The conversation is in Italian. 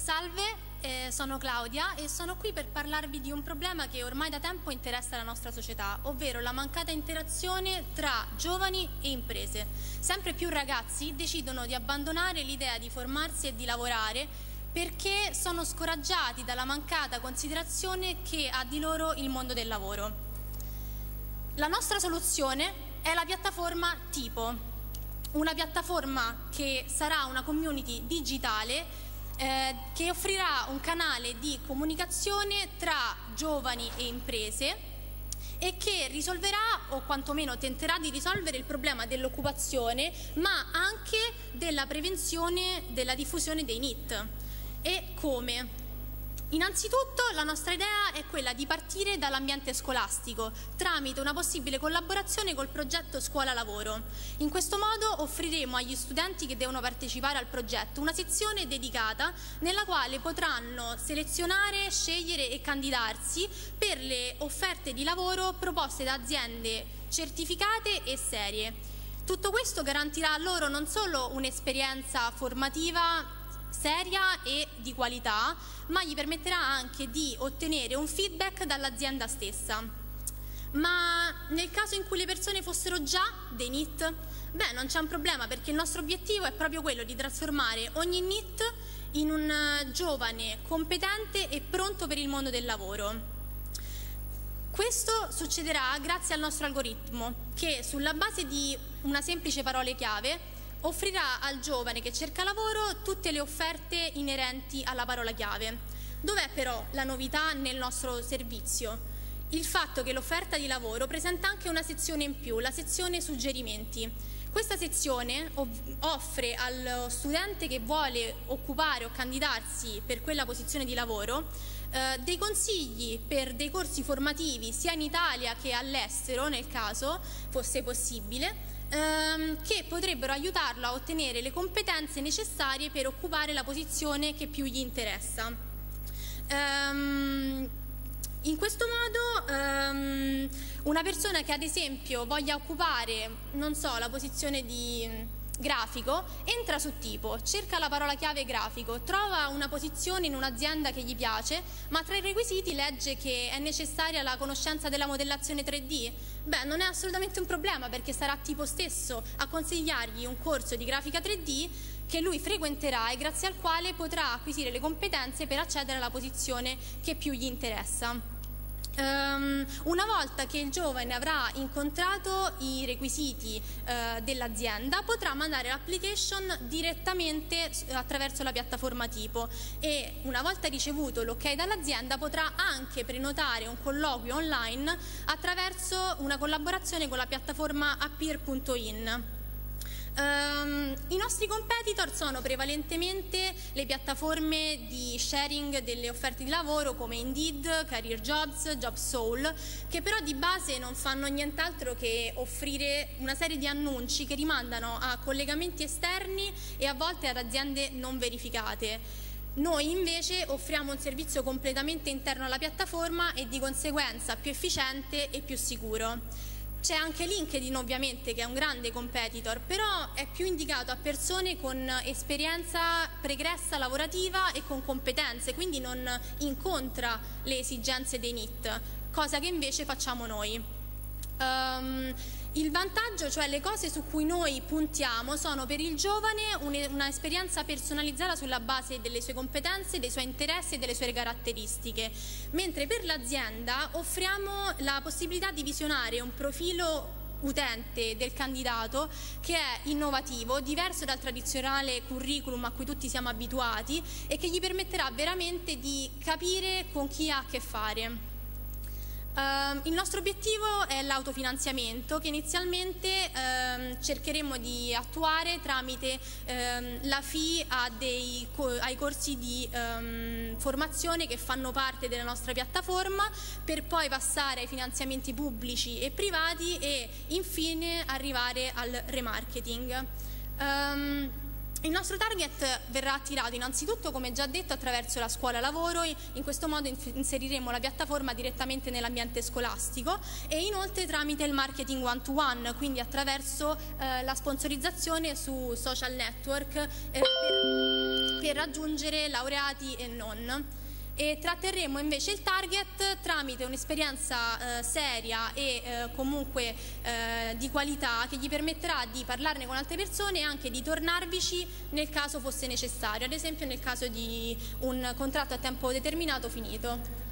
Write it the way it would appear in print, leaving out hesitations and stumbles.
Salve, sono Claudia e sono qui per parlarvi di un problema che ormai da tempo interessa la nostra società, ovvero la mancata interazione tra giovani e imprese. Sempre più ragazzi decidono di abbandonare l'idea di formarsi e di lavorare perché sono scoraggiati dalla mancata considerazione che ha di loro il mondo del lavoro. La nostra soluzione è la piattaforma Tipo, una piattaforma che sarà una community digitale che offrirà un canale di comunicazione tra giovani e imprese e che risolverà, o quantomeno tenterà di risolvere, il problema dell'occupazione, ma anche della prevenzione della diffusione dei NEET. E come? Innanzitutto la nostra idea è quella di partire dall'ambiente scolastico tramite una possibile collaborazione col progetto Scuola Lavoro. In questo modo offriremo agli studenti che devono partecipare al progetto una sezione dedicata nella quale potranno selezionare, scegliere e candidarsi per le offerte di lavoro proposte da aziende certificate e serie. Tutto questo garantirà loro non solo un'esperienza formativa seria e di qualità, ma gli permetterà anche di ottenere un feedback dall'azienda stessa. Ma nel caso in cui le persone fossero già dei NEET, beh, non c'è un problema, perché il nostro obiettivo è proprio quello di trasformare ogni NEET in un giovane competente e pronto per il mondo del lavoro. Questo succederà grazie al nostro algoritmo che, sulla base di una semplice parola chiave, offrirà al giovane che cerca lavoro tutte le offerte inerenti alla parola chiave. Dov'è però la novità nel nostro servizio? Il fatto che l'offerta di lavoro presenta anche una sezione in più, la sezione suggerimenti. Questa sezione offre allo studente che vuole occupare o candidarsi per quella posizione di lavoro dei consigli per dei corsi formativi sia in Italia che all'estero, nel caso fosse possibile, che potrebbero aiutarlo a ottenere le competenze necessarie per occupare la posizione che più gli interessa. In questo modo una persona che ad esempio voglia occupare, non so, la posizione di grafico, entra su Tipo, cerca la parola chiave grafico, trova una posizione in un'azienda che gli piace, ma tra i requisiti legge che è necessaria la conoscenza della modellazione 3D. Beh, non è assolutamente un problema, perché sarà Tipo stesso a consigliargli un corso di grafica 3D che lui frequenterà e grazie al quale potrà acquisire le competenze per accedere alla posizione che più gli interessa. Una volta che il giovane avrà incontrato i requisiti dell'azienda, potrà mandare l'application direttamente attraverso la piattaforma Tipo e una volta ricevuto l'ok dall'azienda potrà anche prenotare un colloquio online attraverso una collaborazione con la piattaforma Appear.in. I nostri competitor sono prevalentemente le piattaforme di sharing delle offerte di lavoro come Indeed, Career Jobs, JobSoul, che però di base non fanno nient'altro che offrire una serie di annunci che rimandano a collegamenti esterni e a volte ad aziende non verificate. Noi invece offriamo un servizio completamente interno alla piattaforma e di conseguenza più efficiente e più sicuro. C'è anche LinkedIn ovviamente, che è un grande competitor, però è più indicato a persone con esperienza pregressa lavorativa e con competenze, quindi non incontra le esigenze dei NEET, cosa che invece facciamo noi. Il vantaggio, cioè le cose su cui noi puntiamo, sono per il giovane una esperienza personalizzata sulla base delle sue competenze, dei suoi interessi e delle sue caratteristiche, mentre per l'azienda offriamo la possibilità di visionare un profilo utente del candidato che è innovativo, diverso dal tradizionale curriculum a cui tutti siamo abituati e che gli permetterà veramente di capire con chi ha a che fare. Il nostro obiettivo è l'autofinanziamento che inizialmente cercheremo di attuare tramite la fee ai corsi di formazione che fanno parte della nostra piattaforma, per poi passare ai finanziamenti pubblici e privati e infine arrivare al remarketing. Il nostro target verrà attirato innanzitutto, come già detto, attraverso la scuola lavoro. In questo modo inseriremo la piattaforma direttamente nell'ambiente scolastico e inoltre tramite il marketing one to one, quindi attraverso la sponsorizzazione su social network per raggiungere laureati e non. E tratterremo invece il target tramite un'esperienza seria e comunque di qualità, che gli permetterà di parlarne con altre persone e anche di tornarvici nel caso fosse necessario, ad esempio nel caso di un contratto a tempo determinato finito.